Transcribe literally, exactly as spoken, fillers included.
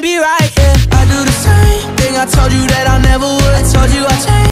can't be right, yeah. I do the same thing I told you that I never would. I told you I changed